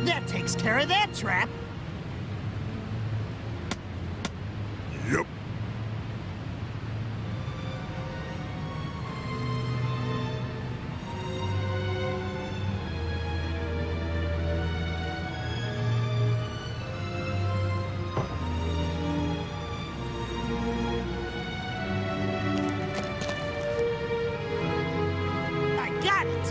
That takes care of that trap. Yep. I got it.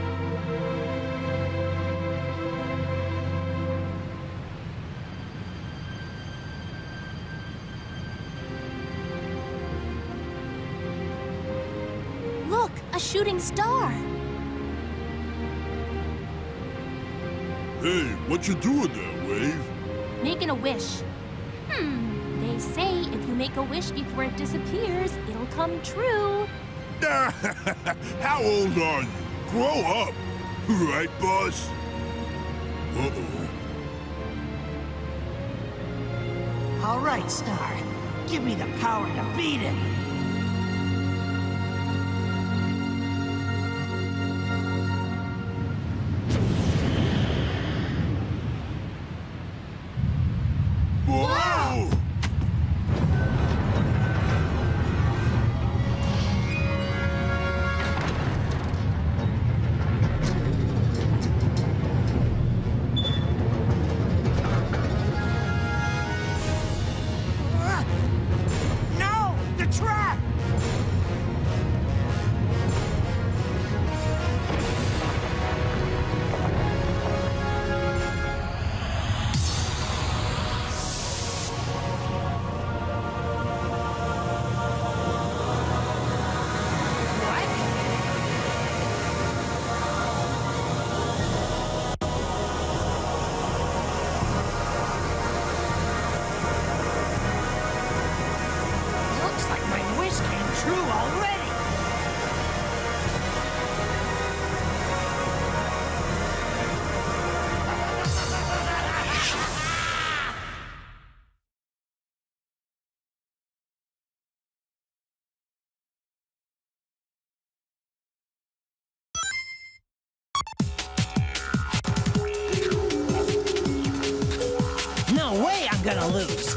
Look, a shooting star. Hey, what you doing there, Wave? Making a wish. They say if you make a wish before it disappears, it'll come true. How old are you? Grow up. Right, boss? Uh-oh. All right, Star. Give me the power to beat it. Whoa! No! The trap! Looks like my wish came true already! No way I'm gonna lose!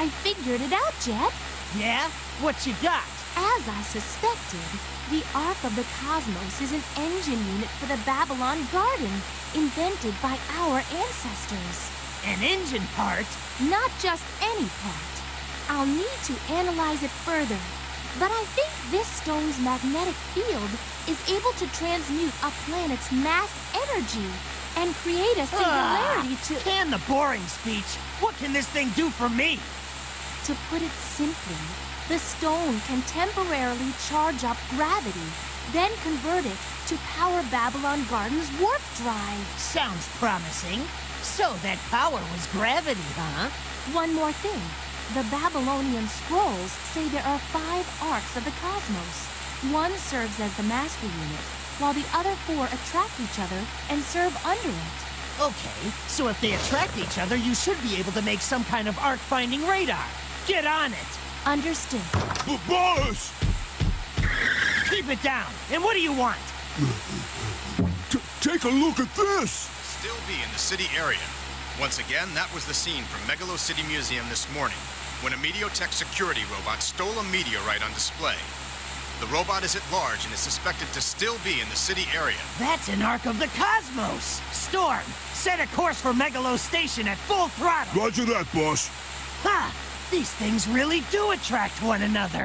I figured it out, Jet. Yeah? What you got? As I suspected, the Ark of the Cosmos is an engine unit for the Babylon Garden, invented by our ancestors. An engine part? Not just any part. I'll need to analyze it further, but I think this stone's magnetic field is able to transmute a planet's mass energy and create a singularity to... Can the boring speech. What can this thing do for me? To put it simply, the stone can temporarily charge up gravity, then convert it to power Babylon Garden's warp drive. Sounds promising. So that power was gravity, huh? One more thing. The Babylonian scrolls say there are 5 arcs of the cosmos. One serves as the master unit, while the other 4 attract each other and serve under it. Okay, so if they attract each other, you should be able to make some kind of arc-finding radar. Get on it! Understood. But boss! Keep it down! And what do you want? Take a look at this! Still be in the city area. Once again, that was the scene from Megalo City Museum this morning, when a Mediotech security robot stole a meteorite on display. The robot is at large and is suspected to still be in the city area. That's an Ark of the Cosmos! Storm, set a course for Megalo Station at full throttle! Roger that, boss. Ha! These things really do attract one another!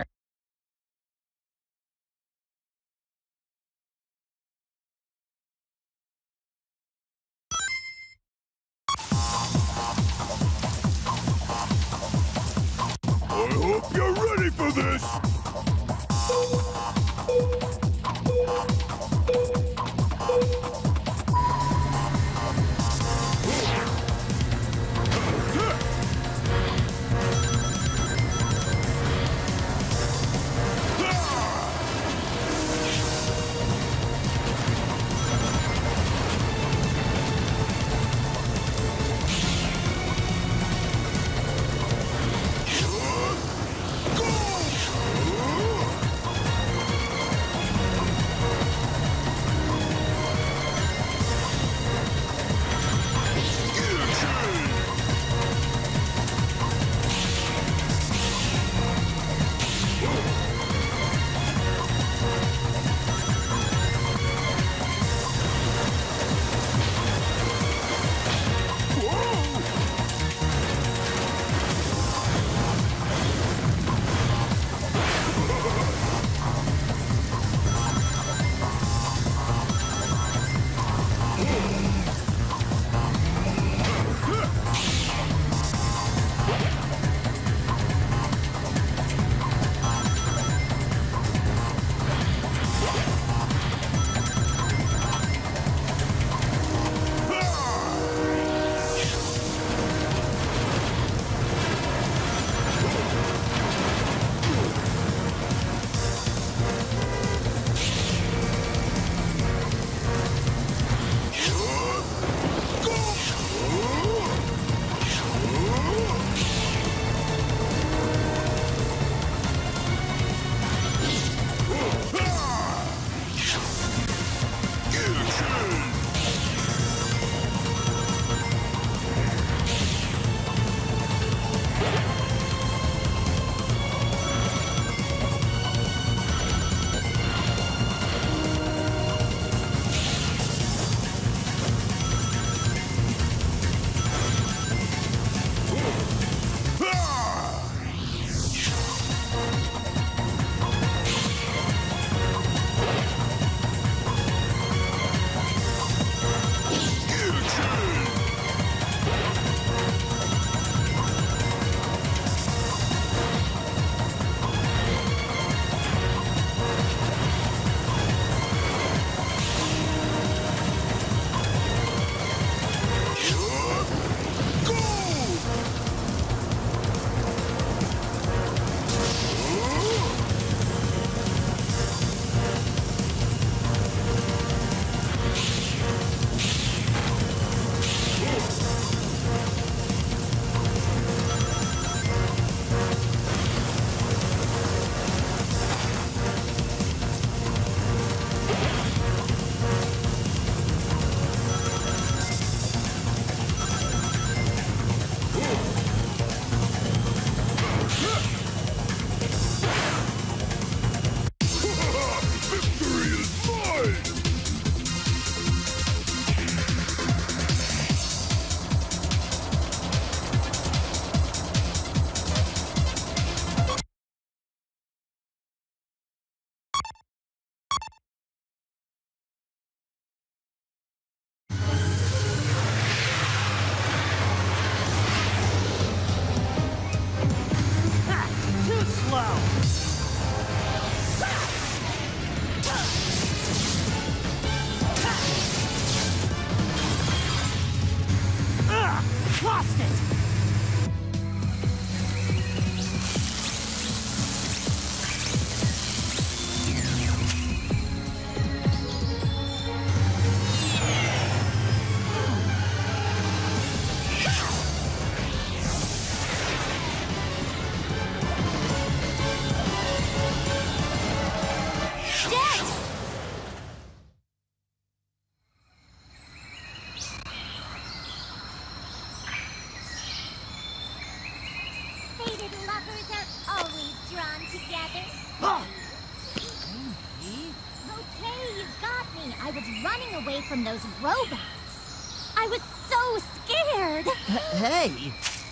I hope you're ready for this! Go! Two-headed lovers are always drawn together. Okay, you got me. I was running away from those robots. I was so scared. Hey!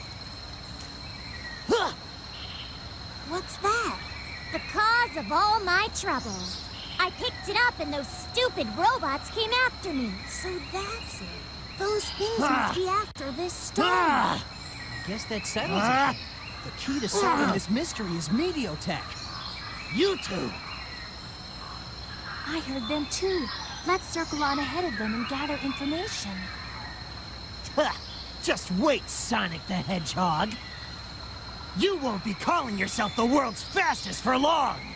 What's that? The cause of all my troubles. I picked it up and those stupid robots came after me. So that's it. Those things must be after this stone. I guess that settles it. The key to solving this mystery is Mediotech. You two! I heard them too. Let's circle on ahead of them and gather information. Just wait, Sonic the Hedgehog. You won't be calling yourself the world's fastest for long.